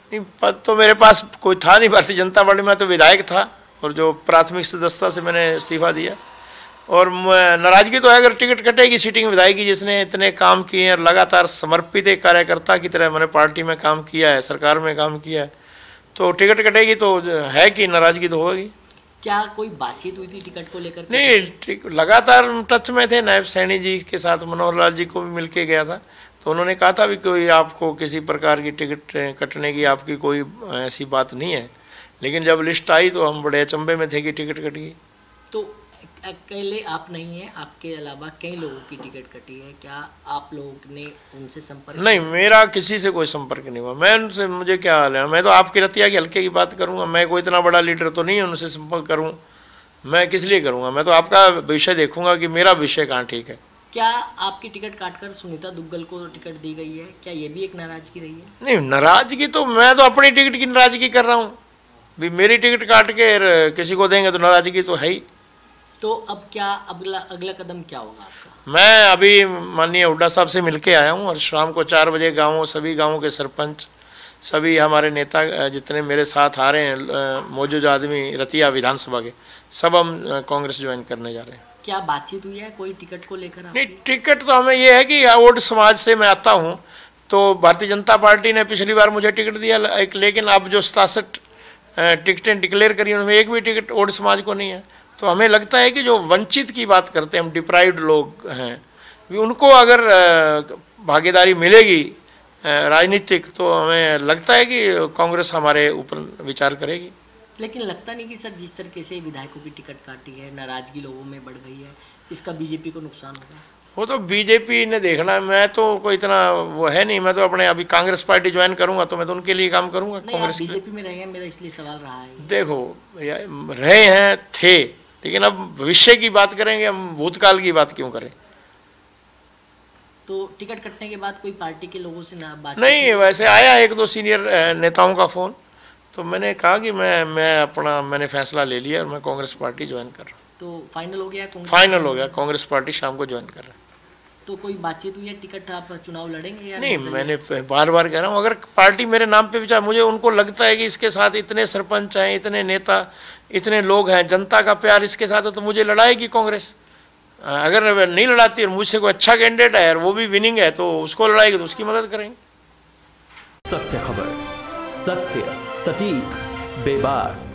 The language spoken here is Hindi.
नहीं, पद तो मेरे पास कोई था नहीं भारतीय जनता पार्टी में, तो विधायक था और जो प्राथमिक सदस्यता से मैंने इस्तीफा दिया। और नाराजगी तो है अगर टिकट कटेगी सिटिंग विधायक की, जिसने इतने काम किए हैं और लगातार समर्पित एक कार्यकर्ता की तरह मैंने पार्टी में काम किया है, सरकार में काम किया है, तो टिकट कटेगी तो है कि नाराजगी तो होगी। क्या कोई बातचीत हुई थी टिकट को लेकर? नहीं, लगातार टच में थे। नायब सैनी जी के साथ मनोहर लाल जी को भी मिल के गया था, तो उन्होंने कहा था भी कोई आपको किसी प्रकार की टिकट कटने की आपकी कोई ऐसी बात नहीं है। लेकिन जब लिस्ट आई तो हम बड़े अचंभे में थे कि टिकट कट गई। तो अकेले आप नहीं हैं, आपके अलावा कई लोगों की टिकट कटी है, क्या आप लोगों ने उनसे संपर्क? नहीं, मेरा किसी से कोई संपर्क नहीं हुआ। मैं उनसे, मुझे क्या हाल है, मैं तो आपकी रतिया के हल्के की बात करूंगा। मैं कोई इतना बड़ा लीडर तो नहीं है उनसे संपर्क करूं। मैं किस लिए करूंगा? मैं तो आपका विषय देखूंगा कि मेरा विषय कहाँ ठीक है। क्या आपकी टिकट काटकर सुनीता दुग्गल को टिकट दी गई है? क्या ये भी एक नाराजगी रही है? नहीं, नाराजगी तो मैं तो अपनी टिकट की नाराजगी कर रहा हूँ। भी मेरी टिकट काट के किसी को देंगे तो नाराजगी तो है ही। तो अब क्या अगला कदम क्या होगा आपका? मैं अभी माननीय हुड्डा साहब से मिलके आया हूँ और शाम को 4 बजे सभी गाँवों के सरपंच, सभी हमारे नेता जितने मेरे साथ आ रहे हैं, मौजूद आदमी रतिया विधानसभा के, सब हम कांग्रेस ज्वाइन करने जा रहे हैं। क्या बातचीत हुई है कोई टिकट को लेकर? नहीं, टिकट तो हमें ये है कि ओड समाज से मैं आता हूँ, तो भारतीय जनता पार्टी ने पिछली बार मुझे टिकट दिया, लेकिन अब जो 67 टिकटें डिक्लेयर करी उनमें एक भी टिकट ओड समाज को नहीं है। तो हमें लगता है कि जो वंचित की बात करते हैं, हम डिप्राइव्ड लोग हैं, उनको अगर भागीदारी मिलेगी राजनीतिक, तो हमें लगता है कि कांग्रेस हमारे ऊपर विचार करेगी। लेकिन लगता नहीं कि सर जिस तरीके से विधायकों की टिकट काटी है, नाराजगी लोगों में बढ़ गई है, इसका बीजेपी को नुकसान होगा? वो तो बीजेपी ने देखना है। मैं तो कोई इतना वो है नहीं। मैं तो अपने अभी कांग्रेस पार्टी ज्वाइन करूंगा तो मैं तो उनके लिए काम करूंगा। कांग्रेस बीजेपी में रहे हैं, मेरा इसलिए सवाल रहा है। देखो, रहे हैं, थे, लेकिन अब भविष्य की बात करेंगे, हम भूतकाल की बात क्यों करें? तो टिकट कटने के बाद कोई पार्टी के लोगों से ना बात? नहीं, वैसे आया 1-2 सीनियर नेताओं का फ़ोन, तो मैंने कहा कि मैंने फैसला ले लिया और मैं कांग्रेस पार्टी ज्वाइन कर रहा हूँ। तो फाइनल हो गया? फाइनल हो गया, कांग्रेस पार्टी शाम को ज्वाइन कर रहा है। तो कोई बातचीत हुई है टिकट आप चुनाव लड़ेंगे या नहीं? मैंने बार बार कह रहा हूँ, अगर पार्टी मेरे नाम पे विचार, मुझे उनको लगता है कि इसके साथ इतने सरपंच हैं, इतने नेता, इतने लोग हैं, जनता का प्यार इसके साथ है, तो मुझे लड़ाएगी कांग्रेस। अगर नहीं लड़ाती और मुझसे कोई अच्छा कैंडिडेट है और वो भी विनिंग है तो उसको लड़ाएगी, तो उसकी मदद करेंगे। सत्य खबर, सत्य, सटीक, बेबाक।